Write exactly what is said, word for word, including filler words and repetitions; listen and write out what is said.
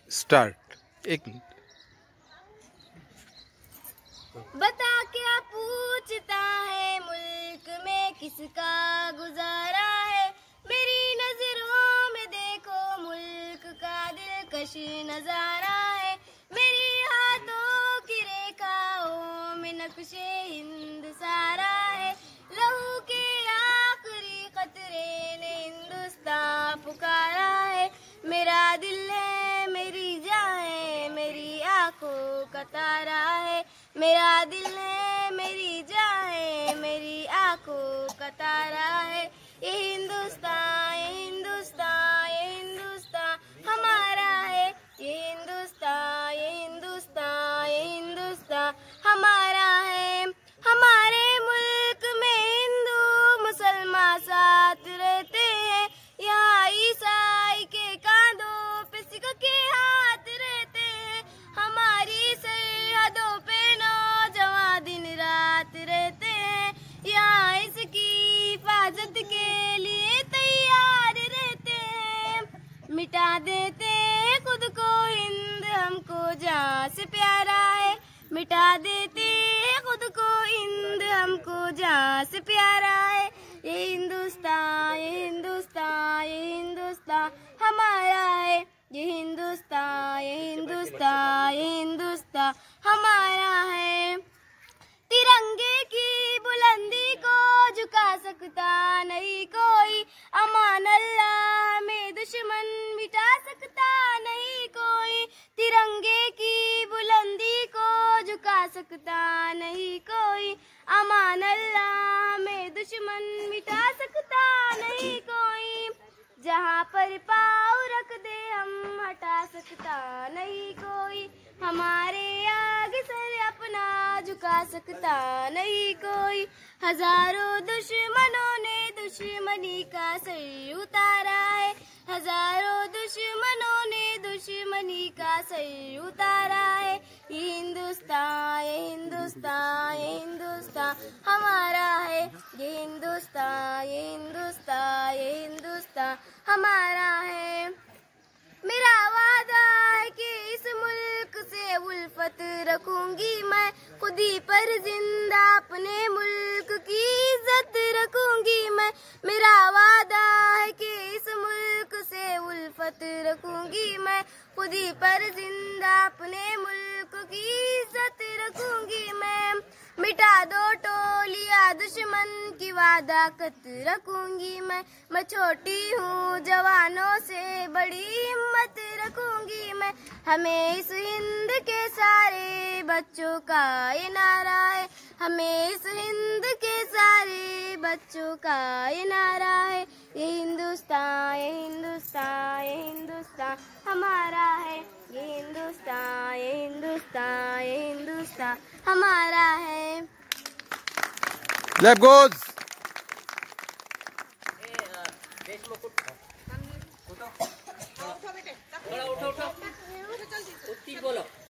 Start. एक minute. बता क्या पूछता है मुल्क में किसका गुजारा है, मेरी नजरों में देखो मुल्क का दिलकश नजारा है, मेरी हाथों की रेखाओं में नक्शे हिंद सारा है, लहू के आखिरी कतरे ने हिंदुस्तान पुकारा है, मेरा दिल है मेरी जान है मेरी आंखों का तारा है, मेरा दिल है मेरी जान है मेरी आंखों का तारा है, ये हिंदुस्तान ये हिंदुस्तान ये हिंदुस्तान हमारा है, ये हिंदुस्तान ये हिंदुस्तान ये हिंदुस्तान हमारा है। हमारे मुल्क में हिंदू मुसलमान साथ रहते हैं, यहाँ ईसाई के कांधों पे सिख के हाथ रहते हैं, हमारी सरहदों पे नौजवान दिन रात रहते हैं, यहाँ इसकी हिफाजत के लिए तैयार रहते हैं, मिटा देते हैं खुद को हिंद हमको जहाँ से प्यारा है, मिटा देते हैं खुद को हिंद हमको जहाँ से प्यारा है, ये हिंदुस्तान ये हिंदुस्तान ये हिंदुस्तान हमारा है, ये हिंदुस्तान ये हिंदुस्तान ये हिंदुस्तान हमारा है। तिरंगे की बुलंदी को झुका सकता नहीं कोई, अमान अल्लाह में दुश्मन मिटा सकता नहीं कोई, तिरंगे की बुलंदी को झुका सकता नहीं कोई, अमान अल्लाह में दुश्मन मिटा सकता नहीं कोई, जहाँ पर पाँव रख दे हम हटा सकता नहीं कोई, हमारे आगे सर अपना झुका सकता नहीं कोई, हजारों दुश्मनों ने दुश्मनी का सर उतारा है, हजारों दुश्मनों ने दुश्मनी का सर उतारा है, ये हिंदुस्तान ये हिंदुस्तान ये हिंदुस्तान हमारा है, ये हिंदुस्तान ये हिंदुस्तान ये हिंदुस्तान हमारा है। मेरा वादा है कि इस मुल्क से उल्फत रखूंगी मैं, खुद ही पर जिंदा अपने मुल्क की इज्जत रखूंगी मैं, मेरा वादा है कि इस मुल्क से उल्फत रखूंगी मैं, खुद ही पर जिंदा अपने मुल्क की इज्जत रखूंगी मैं, मिटा दो टोलियां दुश्मन की वादा कत रखूंगी मैं, मैं छोटी हूँ जवानों से बड़ी हिम्मत रखूंगी मैं, हमें इस हिंद के सारे बच्चों का ये नारा है, हमें इस हिंद के सारे बच्चों का ये नारा है, ये हिंदुस्तान ये हिंदुस्तान ये हिंदुस्तान हमारा है, ये हिंदुस्तान ये हिंदुस्तान ये हिंदुस्तान हमारा है। Left goes. उठो बेटे, उठो उठो उठो, बोलो।